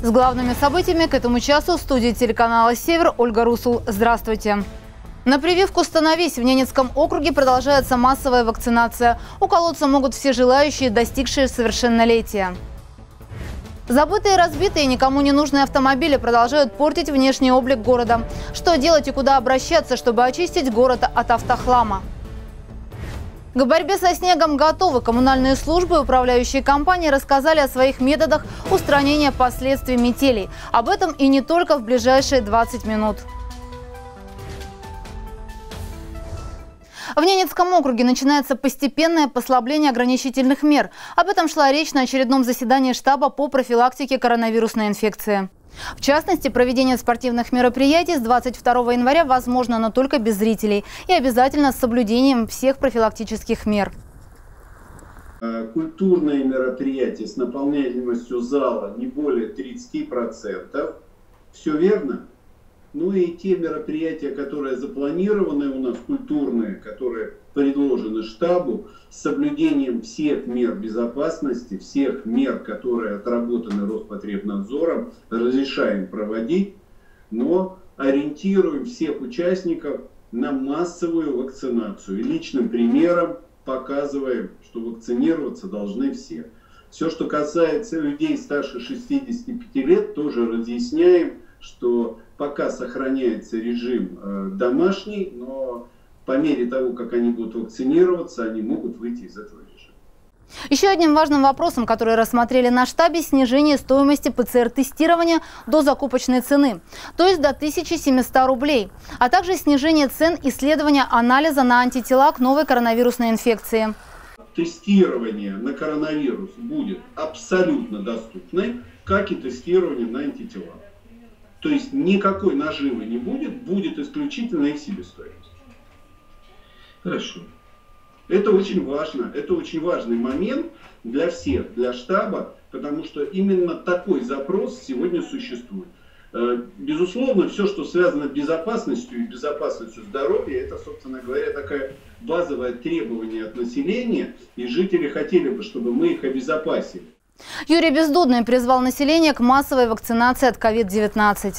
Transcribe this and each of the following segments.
С главными событиями к этому часу в студии телеканала «Север» Ольга Русул. Здравствуйте. На прививку «Становись» в Ненецком округе продолжается массовая вакцинация. Уколоться могут все желающие, достигшие совершеннолетия. Забытые, разбитые, никому не нужные автомобили продолжают портить внешний облик города. Что делать и куда обращаться, чтобы очистить город от автохлама? К борьбе со снегом готовы. Коммунальные службы и управляющие компании рассказали о своих методах устранения последствий метелей. Об этом и не только в ближайшие 20 минут. В Ненецком округе начинается постепенное послабление ограничительных мер. Об этом шла речь на очередном заседании штаба по профилактике коронавирусной инфекции. В частности, проведение спортивных мероприятий с 22 января возможно, но только без зрителей и обязательно с соблюдением всех профилактических мер. Культурные мероприятия с наполняемостью зала не более 30%. Все верно? Ну и те мероприятия, которые запланированы у нас, культурные, которые предложены штабу, с соблюдением всех мер безопасности, всех мер, которые отработаны Роспотребнадзором, разрешаем проводить, но ориентируем всех участников на массовую вакцинацию. И личным примером показываем, что вакцинироваться должны все. Все, что касается людей старше 65 лет, тоже разъясняем, что пока сохраняется режим домашний, но по мере того, как они будут вакцинироваться, они могут выйти из этого режима. Еще одним важным вопросом, который рассмотрели на штабе, снижение стоимости ПЦР-тестирования до закупочной цены, то есть до 1700 рублей, а также снижение цен исследования анализа на антитела к новой коронавирусной инфекции. Тестирование на коронавирус будет абсолютно доступным, как и тестирование на антитела. То есть никакой наживы не будет, будет исключительно их себестоимость. Хорошо. Это очень важно, это очень важный момент для всех, для штаба, потому что именно такой запрос сегодня существует. Безусловно, все, что связано с безопасностью и безопасностью здоровья, это, собственно говоря, такое базовое требование от населения, и жители хотели бы, чтобы мы их обезопасили. Юрий Бездудный призвал население к массовой вакцинации от COVID-19.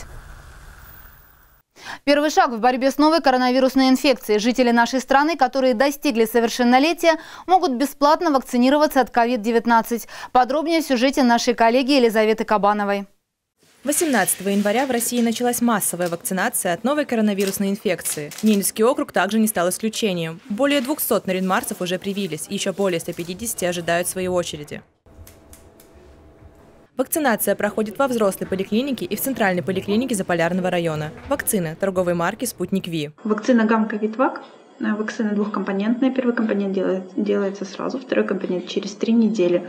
Первый шаг в борьбе с новой коронавирусной инфекцией. Жители нашей страны, которые достигли совершеннолетия, могут бесплатно вакцинироваться от COVID-19. Подробнее в сюжете нашей коллеги Елизаветы Кабановой. 18 января в России началась массовая вакцинация от новой коронавирусной инфекции. Ненецкий округ также не стал исключением. Более 200 наринмарцев уже привились, и еще более 150 ожидают своей очереди. Вакцинация проходит во взрослой поликлинике и в центральной поликлинике Заполярного района. Вакцина торговой марки «Спутник Ви». Вакцина ГАМ-КОВИД-ВАК. Вакцина двухкомпонентная. Первый компонент делается сразу, второй компонент через 3 недели.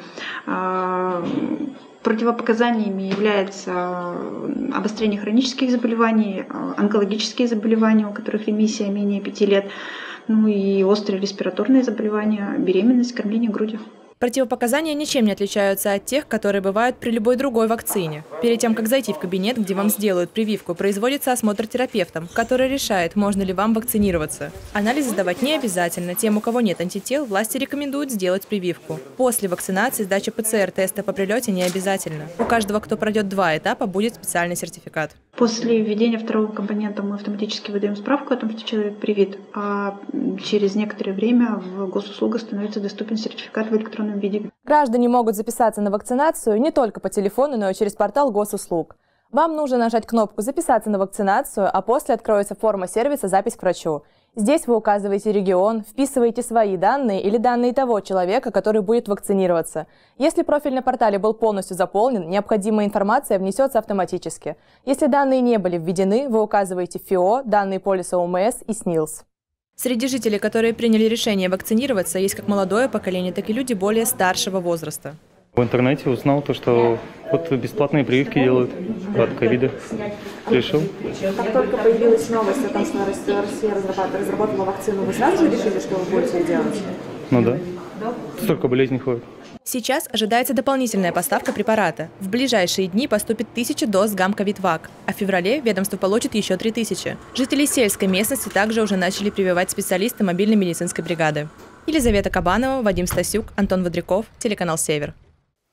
Противопоказаниями являются обострение хронических заболеваний, онкологические заболевания, у которых ремиссия менее 5 лет, ну и острые респираторные заболевания, беременность, кормление грудью. Противопоказания ничем не отличаются от тех, которые бывают при любой другой вакцине. Перед тем, как зайти в кабинет, где вам сделают прививку, производится осмотр терапевтом, который решает, можно ли вам вакцинироваться. Анализы сдавать не обязательно. Тем, у кого нет антител, власти рекомендуют сделать прививку. После вакцинации сдача ПЦР-теста по прилете не обязательно. У каждого, кто пройдет 2 этапа, будет специальный сертификат. После введения второго компонента мы автоматически выдаем справку о том, что человек привит, а через некоторое время в госуслугах становится доступен сертификат в электронном виде. Граждане могут записаться на вакцинацию не только по телефону, но и через портал госуслуг. Вам нужно нажать кнопку «Записаться на вакцинацию», а после откроется форма сервиса «Запись к врачу». Здесь вы указываете регион, вписываете свои данные или данные того человека, который будет вакцинироваться. Если профиль на портале был полностью заполнен, необходимая информация внесется автоматически. Если данные не были введены, вы указываете ФИО, данные полиса ОМС и СНИЛС. Среди жителей, которые приняли решение вакцинироваться, есть как молодое поколение, так и люди более старшего возраста. В интернете узнал то, что вот бесплатные прививки делают от ковида. Решил. Как только появилась новость о том, что Россия разработала вакцину, вы сразу же решили, что вы будете делать? Ну да. Столько болезней ходит. Сейчас ожидается дополнительная поставка препарата. В ближайшие дни поступит 1000 доз ГАМ-КОВИД-ВАК, а в феврале ведомство получит еще 3000. Жители сельской местности также уже начали прививать специалисты мобильной медицинской бригады. Елизавета Кабанова, Вадим Стасюк, Антон Водряков, телеканал «Север».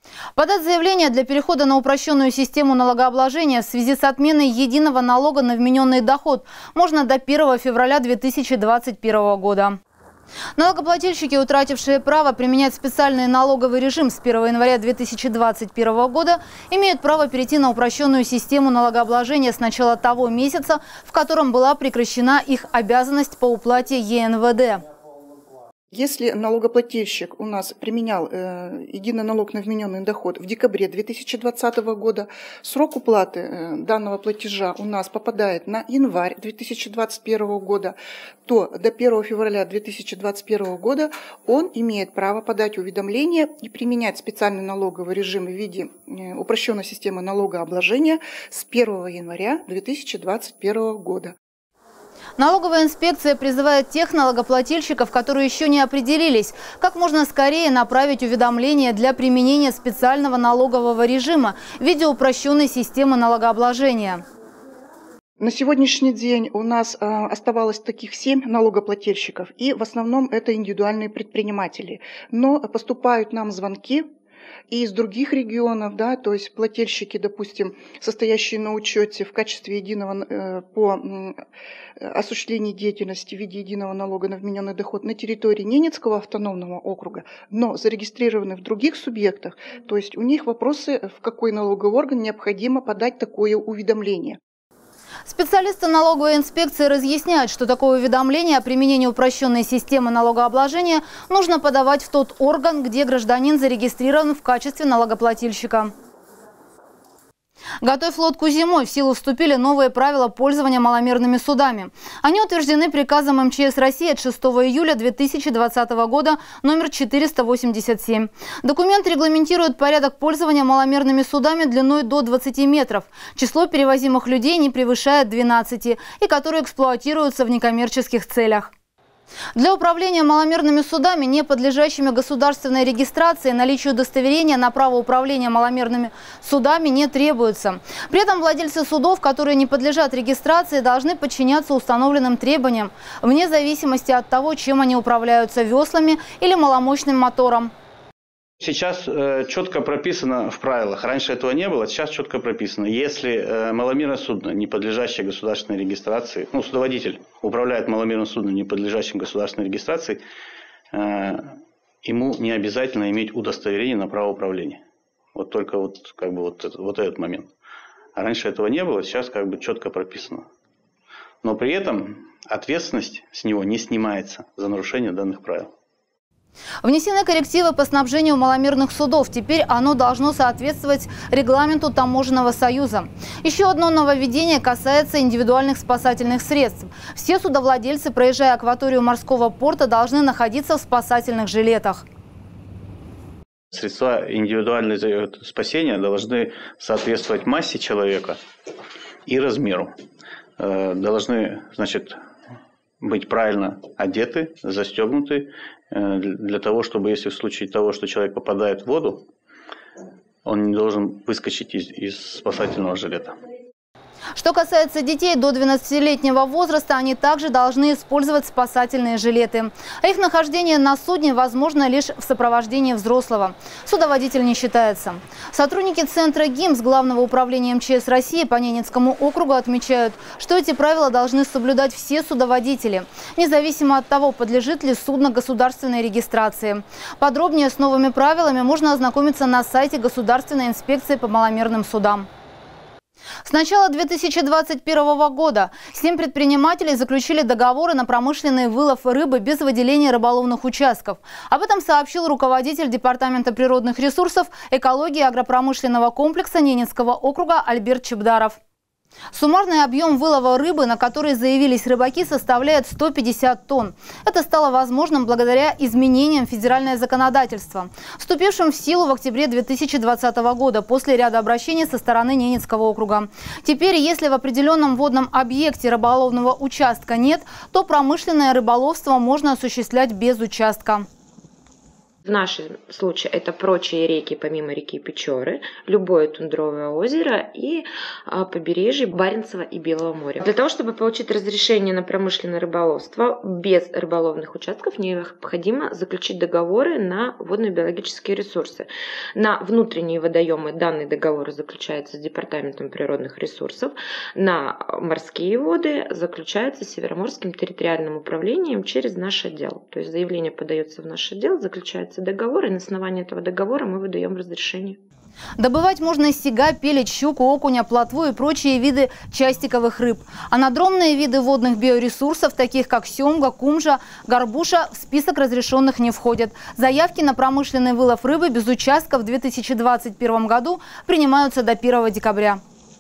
Подать заявление для перехода на упрощенную систему налогообложения в связи с отменой единого налога на вмененный доход можно до 1 февраля 2021 года. Налогоплательщики, утратившие право применять специальный налоговый режим с 1 января 2021 года, имеют право перейти на упрощенную систему налогообложения с начала того месяца, в котором была прекращена их обязанность по уплате ЕНВД. Если налогоплательщик у нас применял единый налог на вмененный доход в декабре 2020 года, срок уплаты данного платежа у нас попадает на январь 2021 года, то до 1 февраля 2021 года он имеет право подать уведомление и применять специальный налоговый режим в виде упрощенной системы налогообложения с 1 января 2021 года. Налоговая инспекция призывает тех налогоплательщиков, которые еще не определились, как можно скорее направить уведомления для применения специального налогового режима в виде упрощенной системы налогообложения. На сегодняшний день у нас оставалось таких 7 налогоплательщиков, и в основном это индивидуальные предприниматели. Но поступают нам звонки и из других регионов, да, то есть плательщики, допустим, состоящие на учете в качестве единого по осуществлению деятельности в виде единого налога на вмененный доход на территории Ненецкого автономного округа, но зарегистрированы в других субъектах, то есть у них вопросы, в какой налоговый орган необходимо подать такое уведомление. Специалисты налоговой инспекции разъясняют, что такое уведомление о применении упрощенной системы налогообложения нужно подавать в тот орган, где гражданин зарегистрирован в качестве налогоплательщика. «Готовь лодку зимой» в силу вступили новые правила пользования маломерными судами. Они утверждены приказом МЧС России от 6 июля 2020 года номер 487. Документ регламентирует порядок пользования маломерными судами длиной до 20 метров. Число перевозимых людей не превышает 12 и которые эксплуатируются в некоммерческих целях. Для управления маломерными судами, не подлежащими государственной регистрации, наличие удостоверения на право управления маломерными судами не требуется. При этом владельцы судов, которые не подлежат регистрации, должны подчиняться установленным требованиям, вне зависимости от того, чем они управляются – веслами или маломощным мотором. Сейчас четко прописано в правилах, раньше этого не было, сейчас четко прописано. Если маломерное судно, не подлежащее государственной регистрации, судоводитель управляет маломерным судном, не подлежащим государственной регистрации, ему не обязательно иметь удостоверение на право управления. Вот только вот этот момент. А раньше этого не было, сейчас четко прописано. Но при этом ответственность с него не снимается за нарушение данных правил. Внесены коррективы по снабжению маломерных судов. Теперь оно должно соответствовать регламенту Таможенного союза. Еще одно нововведение касается индивидуальных спасательных средств. Все судовладельцы, проезжая акваторию морского порта, должны находиться в спасательных жилетах. Средства индивидуального спасения должны соответствовать массе человека и размеру. Должны, быть правильно одеты, застегнуты, для того, чтобы, если в случае того, что человек попадает в воду, он не должен выскочить из спасательного жилета. Что касается детей до 12-летнего возраста, они также должны использовать спасательные жилеты. А их нахождение на судне возможно лишь в сопровождении взрослого. Судоводитель не считается. Сотрудники Центра ГИМС Главного управления МЧС России по Ненецкому округу отмечают, что эти правила должны соблюдать все судоводители, независимо от того, подлежит ли судно государственной регистрации. Подробнее с новыми правилами можно ознакомиться на сайте Государственной инспекции по маломерным судам. С начала 2021 года 7 предпринимателей заключили договоры на промышленный вылов рыбы без выделения рыболовных участков. Об этом сообщил руководитель Департамента природных ресурсов, экологии и агропромышленного комплекса Ненецкого округа Альберт Чебдаров. Суммарный объем вылова рыбы, на который заявились рыбаки, составляет 150 тонн. Это стало возможным благодаря изменениям в федеральное законодательство, вступившим в силу в октябре 2020 года после ряда обращений со стороны Ненецкого округа. Теперь, если в определенном водном объекте рыболовного участка нет, то промышленное рыболовство можно осуществлять без участка. В нашем случае это прочие реки, помимо реки Печоры, любое тундровое озеро и побережье Баренцева и Белого моря. Для того, чтобы получить разрешение на промышленное рыболовство без рыболовных участков, необходимо заключить договоры на водно-биологические ресурсы. На внутренние водоемы данные договоры заключаются с Департаментом природных ресурсов, на морские воды заключаются с Североморским территориальным управлением через наш отдел. То есть заявление подается в наш отдел, заключается договор, и на основании этого договора мы выдаем разрешение. Добывать можно сига, пелить, щуку, окуня, плотву и прочие виды частиковых рыб. А надромные виды водных биоресурсов, таких как семга, кумжа, горбуша, в список разрешенных не входят. Заявки на промышленный вылов рыбы без участков в 2021 году принимаются до 1 декабря.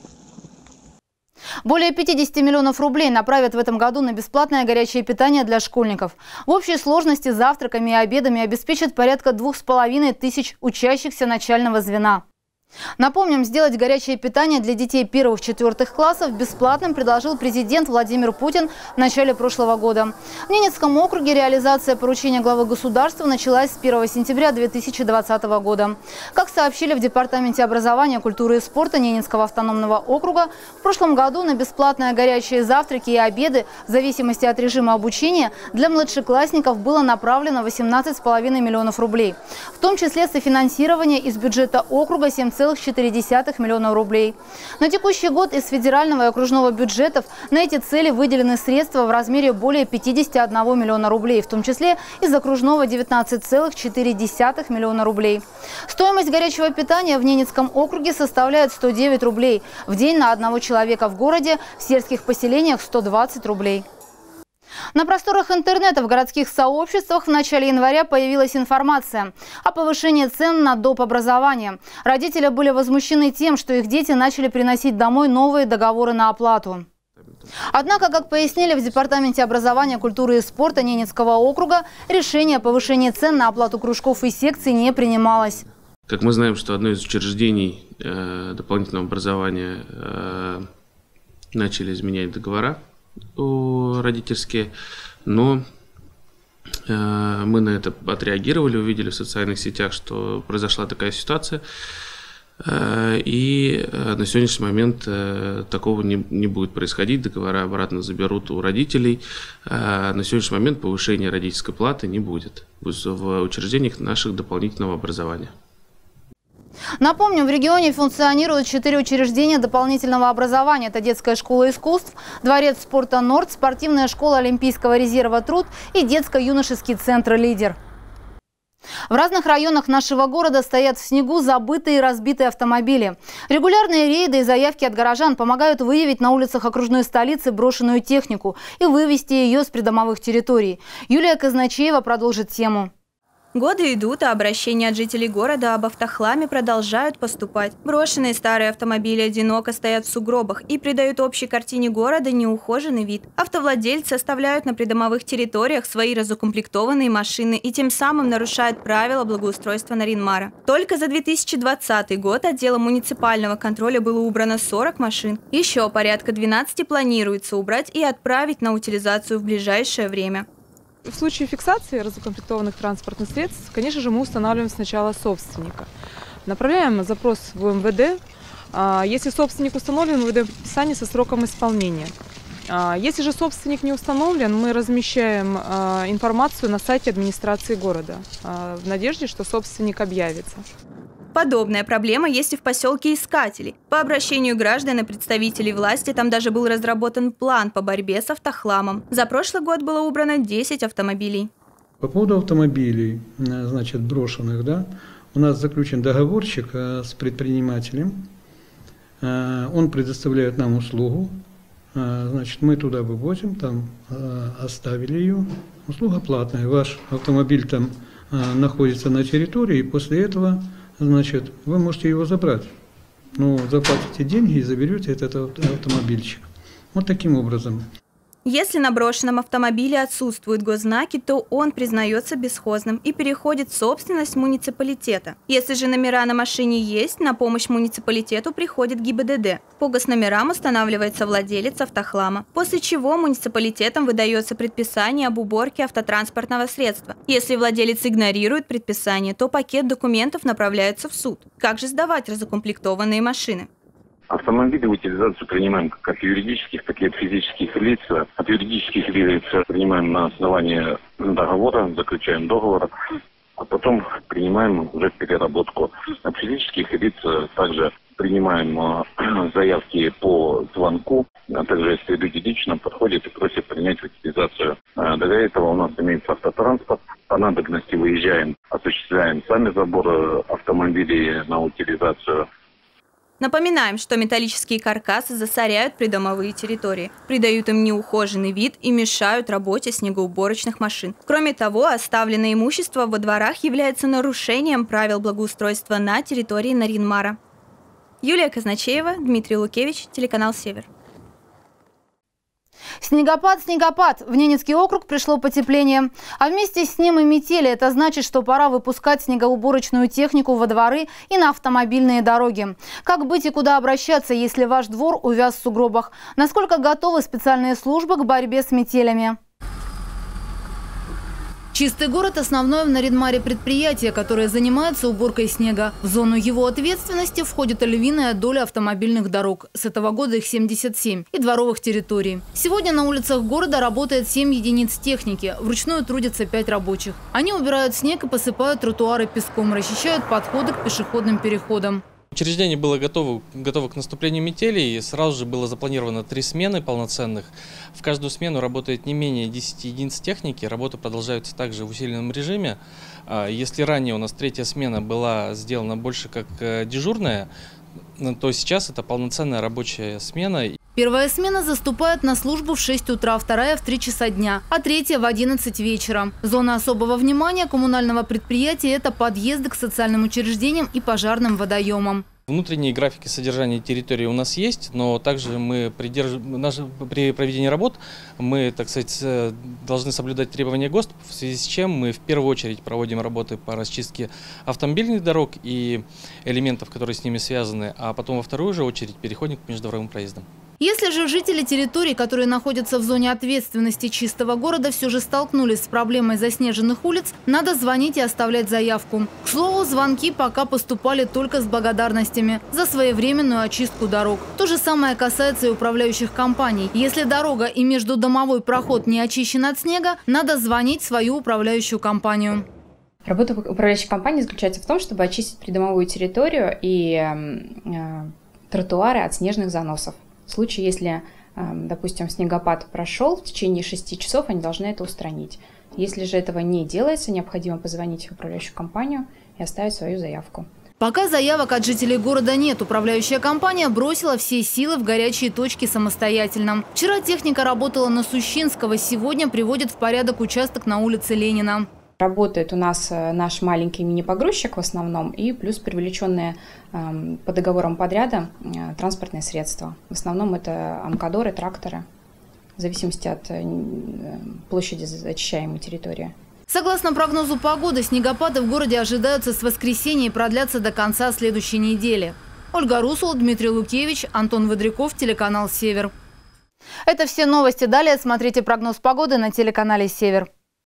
Более 50 миллионов рублей направят в этом году на бесплатное горячее питание для школьников. В общей сложности завтраками и обедами обеспечат порядка 2500 учащихся начального звена. Напомним, сделать горячее питание для детей 1-4 классов бесплатным предложил президент Владимир Путин в начале прошлого года. В Ненецком округе реализация поручения главы государства началась с 1 сентября 2020 года. Как сообщили в Департаменте образования, культуры и спорта Ненецкого автономного округа, в прошлом году на бесплатные горячие завтраки и обеды в зависимости от режима обучения для младшеклассников было направлено 18,5 миллионов рублей. В том числе софинансирование из бюджета округа 7,4 миллиона рублей. На текущий год из федерального и окружного бюджетов на эти цели выделены средства в размере более 51 миллиона рублей, в том числе из окружного 19,4 миллиона рублей. Стоимость горячего питания в Ненецком округе составляет 109 рублей в день на одного человека в городе, в сельских поселениях 120 рублей. На просторах интернета в городских сообществах в начале января появилась информация о повышении цен на доп. Образование. Родители были возмущены тем, что их дети начали приносить домой новые договоры на оплату. Однако, как пояснили в Департаменте образования, культуры и спорта Ненецкого округа, решение о повышении цен на оплату кружков и секций не принималось. Как мы знаем, что одно из учреждений дополнительного образования начали изменять договора родительские, но мы на это отреагировали, увидели в социальных сетях, что произошла такая ситуация, и на сегодняшний момент такого не будет происходить, договора обратно заберут у родителей. На сегодняшний момент повышения родительской платы не будет в учреждениях наших дополнительного образования. Напомню, в регионе функционируют 4 учреждения дополнительного образования. Это детская школа искусств, дворец спорта «Норд», спортивная школа Олимпийского резерва «Труд» и детско-юношеский центр «Лидер». В разных районах нашего города стоят в снегу забытые и разбитые автомобили. Регулярные рейды и заявки от горожан помогают выявить на улицах окружной столицы брошенную технику и вывести ее с придомовых территорий. Юлия Казначеева продолжит тему. Годы идут, а обращения от жителей города об автохламе продолжают поступать. Брошенные старые автомобили одиноко стоят в сугробах и придают общей картине города неухоженный вид. Автовладельцы оставляют на придомовых территориях свои разукомплектованные машины и тем самым нарушают правила благоустройства Нарьян-Мара. Только за 2020 год отделом муниципального контроля было убрано 40 машин. Еще порядка 12 планируется убрать и отправить на утилизацию в ближайшее время. В случае фиксации разукомплектованных транспортных средств, конечно же, мы устанавливаем сначала собственника. Направляем запрос в МВД. Если собственник установлен, мы выдаем предписание со сроком исполнения. Если же собственник не установлен, мы размещаем информацию на сайте администрации города в надежде, что собственник объявится. Подобная проблема есть и в поселке Искателей. По обращению граждан и представителей власти там даже был разработан план по борьбе с автохламом. За прошлый год было убрано 10 автомобилей. По поводу автомобилей, значит, брошенных, да, у нас заключен договорчик с предпринимателем. Он предоставляет нам услугу. Значит, мы туда вывозим, там оставили ее. Услуга платная. Ваш автомобиль там находится на территории, и после этого, значит, вы можете его забрать. Ну, заплатите деньги и заберете этот автомобильчик. Вот таким образом. Если на брошенном автомобиле отсутствуют госзнаки, то он признается бесхозным и переходит в собственность муниципалитета. Если же номера на машине есть, на помощь муниципалитету приходит ГИБДД. По госномерам устанавливается владелец автохлама, после чего муниципалитетом выдается предписание об уборке автотранспортного средства. Если владелец игнорирует предписание, то пакет документов направляется в суд. Как же сдавать разукомплектованные машины? Автомобили в утилизацию принимаем как от юридических, так и от физических лиц. От юридических лиц принимаем на основании договора, заключаем договор, а потом принимаем уже в переработку. От физических лиц также принимаем заявки по звонку, а также если люди лично подходят и просят принять в утилизацию. Для этого у нас имеется автотранспорт. По надобности выезжаем, осуществляем сами забор автомобилей на утилизацию. Напоминаем, что металлические каркасы засоряют придомовые территории, придают им неухоженный вид и мешают работе снегоуборочных машин. Кроме того, оставленное имущество во дворах является нарушением правил благоустройства на территории Нарьян-Мара. Юлия Казначеева, Дмитрий Лукевич, телеканал «Север». Снегопад, снегопад. В Ненецкий округ пришло потепление. А вместе с ним и метели. Это значит, что пора выпускать снегоуборочную технику во дворы и на автомобильные дороги. Как быть и куда обращаться, если ваш двор увяз в сугробах? Насколько готовы специальные службы к борьбе с метелями? Чистый город – основное в Нарьян-Маре предприятие, которое занимается уборкой снега. В зону его ответственности входит львиная доля автомобильных дорог. С этого года их 77 и дворовых территорий. Сегодня на улицах города работает 7 единиц техники. Вручную трудятся 5 рабочих. Они убирают снег и посыпают тротуары песком, расчищают подходы к пешеходным переходам. Учреждение было готово к наступлению метели, и сразу же было запланировано 3 смены полноценных. В каждую смену работает не менее 10 единиц техники, работа продолжается также в усиленном режиме. Если ранее у нас 3-я смена была сделана больше как дежурная, то сейчас это полноценная рабочая смена. Первая смена заступает на службу в 6 утра, вторая в 3 часа дня, а третья в 11 вечера. Зона особого внимания коммунального предприятия – это подъезды к социальным учреждениям и пожарным водоемам. Внутренние графики содержания территории у нас есть, но также мы при проведении работ мы, так сказать, должны соблюдать требования ГОСТ, в связи с чем мы в первую очередь проводим работы по расчистке автомобильных дорог и элементов, которые с ними связаны, а потом во вторую же очередь переходим к междворовым проездам. Если же жители территорий, которые находятся в зоне ответственности чистого города, все же столкнулись с проблемой заснеженных улиц, надо звонить и оставлять заявку. К слову, звонки пока поступали только с благодарностями за своевременную очистку дорог. То же самое касается и управляющих компаний. Если дорога и междудомовой проход не очищен от снега, надо звонить в свою управляющую компанию. Работа управляющей компании заключается в том, чтобы очистить придомовую территорию и тротуары от снежных заносов. В случае, если, допустим, снегопад прошел, в течение 6 часов они должны это устранить. Если же этого не делается, необходимо позвонить в управляющую компанию и оставить свою заявку. Пока заявок от жителей города нет, управляющая компания бросила все силы в горячие точки самостоятельно. Вчера техника работала на Сущинского, сегодня приводит в порядок участок на улице Ленина. Работает у нас наш маленький мини-погрузчик в основном и плюс привлеченные по договорам подряда транспортные средства. В основном это амкадоры, тракторы, в зависимости от площади очищаемой территории. Согласно прогнозу погоды, снегопады в городе ожидаются с воскресенья и продлятся до конца следующей недели. Ольга Русул, Дмитрий Лукевич, Антон Выдряков, телеканал «Север». Это все новости. Далее смотрите прогноз погоды на телеканале «Север».